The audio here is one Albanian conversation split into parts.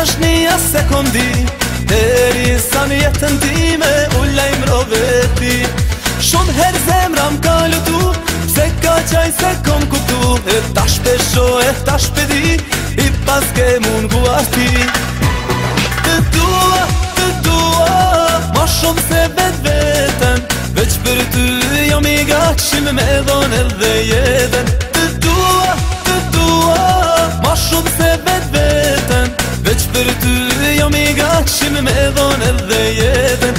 dashnia sekundi deri sa në jetën time u lajmërove. Shumë herë zemra m'ka lutu, pse ka qaj se kom kuptu, e tash pesho e tash pedi, i pas ke mungu ati. Të dua, ma shumë se vetën, veç për ty jom i gaqim me dhon edhe jetën. Të dua, ma shumë se vetën, veç për ty jom i gaqim me dhon edhe jetën.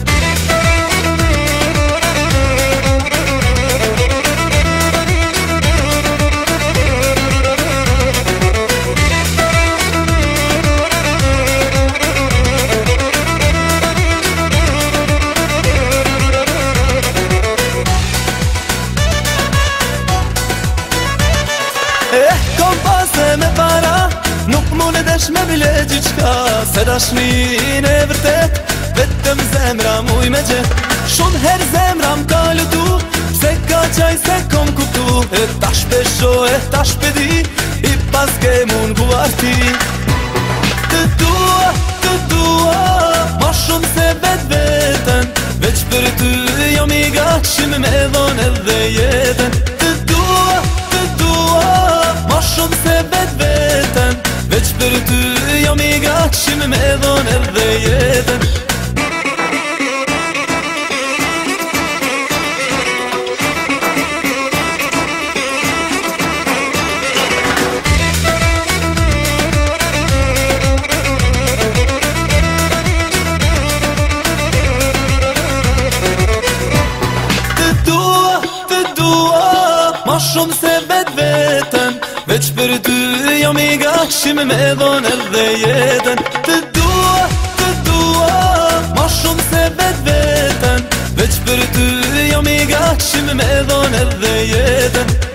Kom pase me para, nuk mun e desh me bile gjithka, se dashnin e vërtet, vetëm zemra muj me gjet. Shumë her zemra m'ka lutu, pse ka qaj se kom kuptu, e tash pesho e tash pedi, i pas ke mungu arti. Të dua, ma shumë se vetën, veç për ty jom i gaqim me dhon edhe jetën. Të dua, ma shumë se vetën, veç për ty jom i gaqim me dhon edhe jetën. Të dua, ma shumë se vetën, veç për ty jom i gaqim me dhon edhe jetën. Të dua, ma shumë se vetën, veç për ty jom i gaqim me dhon edhe jetën.